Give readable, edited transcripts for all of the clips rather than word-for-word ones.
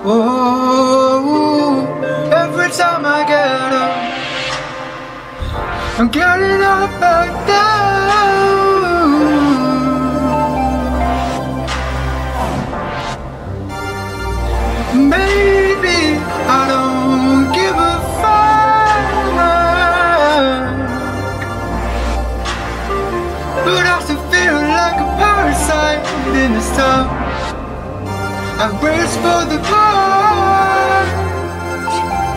Oh, every time I get up, I'm getting up back down. Maybe I don't give a fuck, but I still feel like a parasite in this town. I brace for the punch.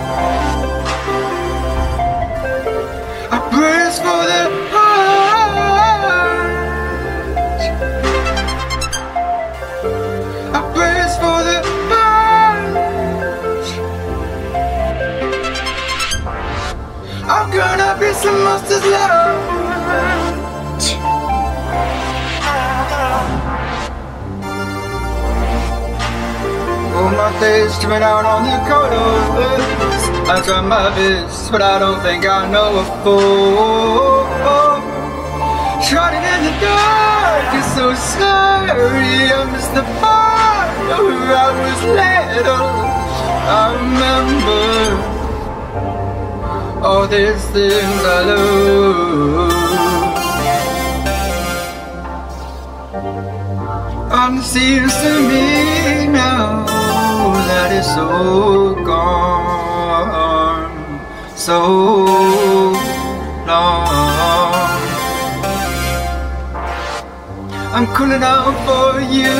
I brace for the punch. I brace for the punch. I'm gonna be some monster's lunch. Oh, my face coming out on the colors. I try my best, but I don't think I know a fool. Shining in the dark is so scary. I miss the part where I was little. I remember all these things I love. And it seems to me now that it's so gone, so long. I'm calling out for you,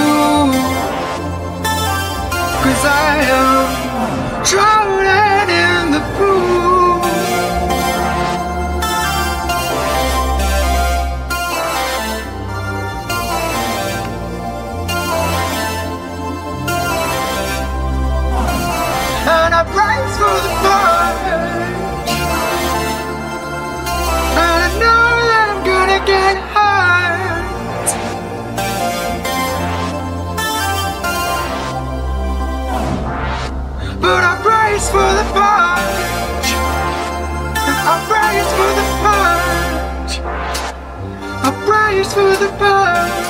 'cause I am drowning in the pool. And I brace for the punch, and I know that I'm gonna get hurt, but I brace for the punch. I brace for the punch. I brace for the punch.